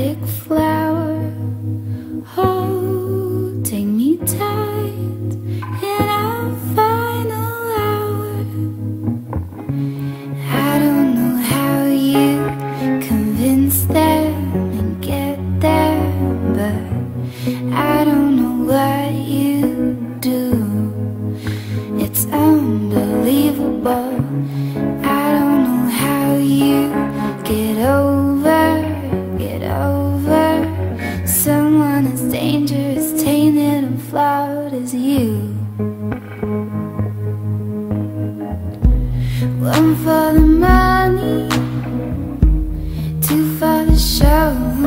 big flower. Oh, take me tight in our final hour. I don't know how you convince them and get there, but I don't know what you do. It's unbelievable. I don't know how you get over someone as dangerous, tainted and flawed as you. One for the money, two for the show.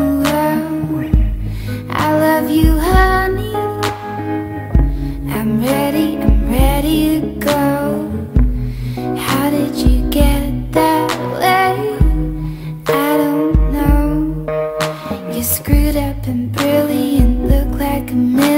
I love you, honey. I'm ready to go. How did you get that way? I don't know. You're screwed up and brilliant, look like a